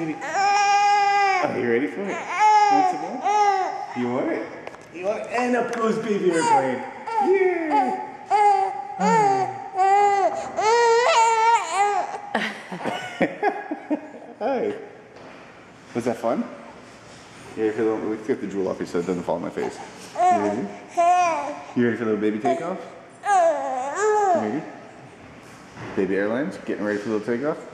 Are you ready for it? Want some more? You want it? You want it? And up goes baby airplane. Yeah! Hi. Was that fun? You ready for the let's get the drool off you so it doesn't fall on my face. You ready? You ready for the little baby takeoff? You ready? Baby airlines, getting ready for the little takeoff?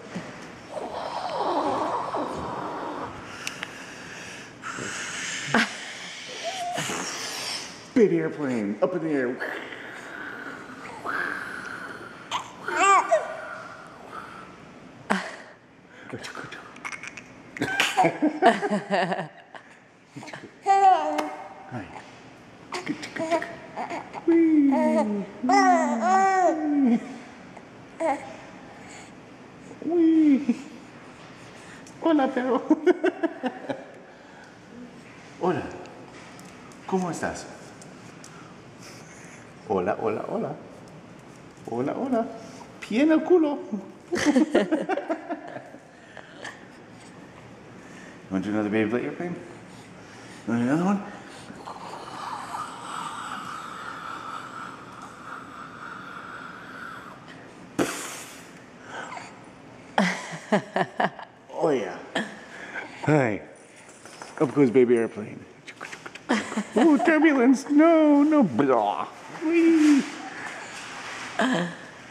Baby airplane, up in the air. Hola, perro. Hola. ¿Cómo estás? Hola, hola, hola. Hola, hola. Pie en el culo. Want to do another baby airplane? Want another one? Oh yeah. Hi. Up goes baby airplane. Oh, turbulence. No, no. Blah. Whee. Hi.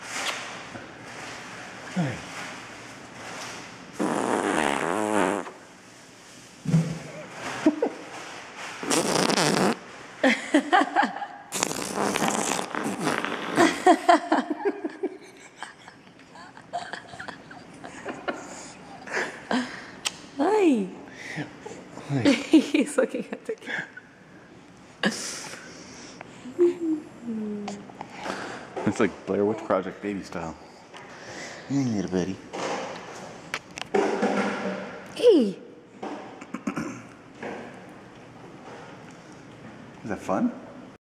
Hi. Hi. He's looking at the camera. It's like Blair Witch Project baby style. Hey, little buddy. Hey. Is that fun?